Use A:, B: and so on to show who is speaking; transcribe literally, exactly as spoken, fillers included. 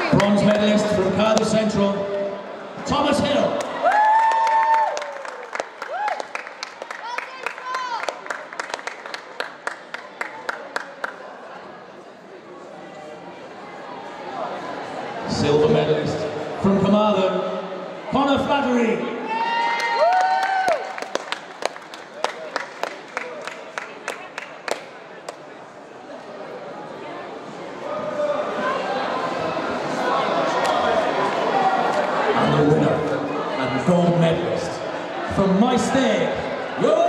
A: Bronze medalist from Cardiff Central, Thomas Hill. Silver medalist from Carmarthen, Conor Flattery. And the winner and gold medalist from my stay,